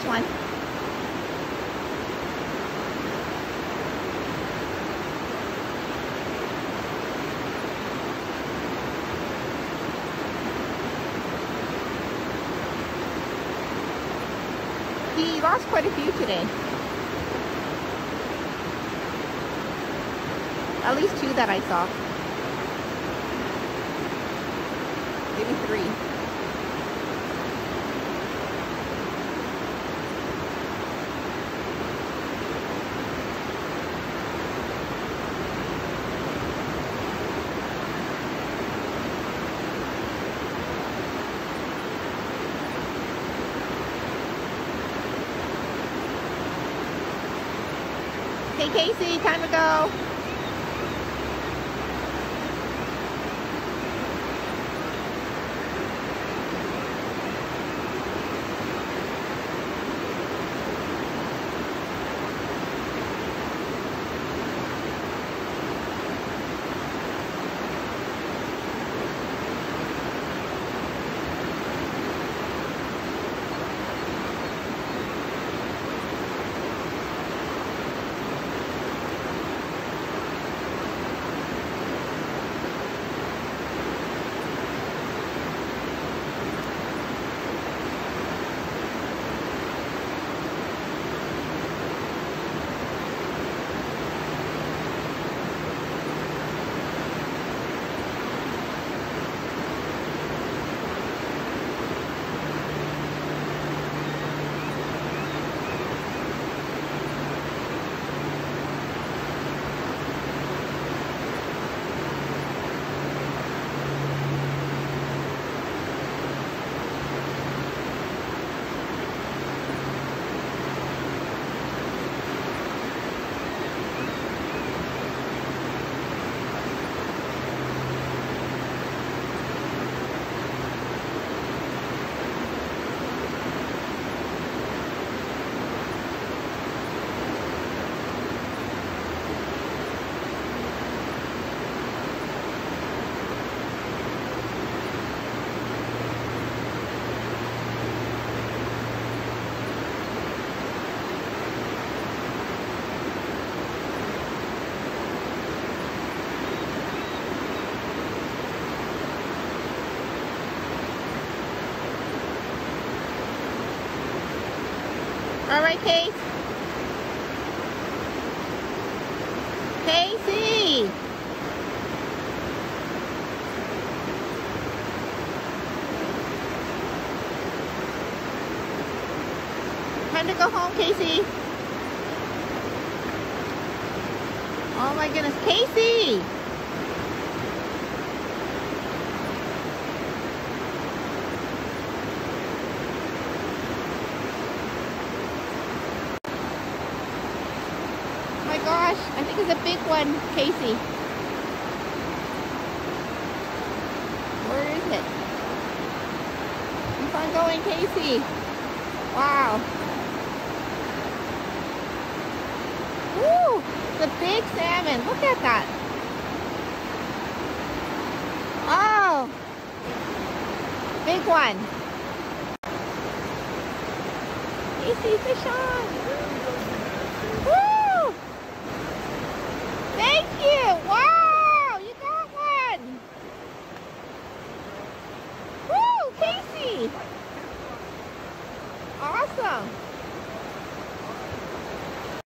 one. He lost quite a few today. At least 2 that I saw. Maybe 3. Hey Casey, time to go. All right, Kate. Casey. Time to go home, Casey. Oh my goodness, Casey. Gosh, I think it's a big one, Casey. Where is it? Keep on going, Casey. Wow. Woo! It's a big salmon. Look at that. Oh! Big one. Casey, fish on.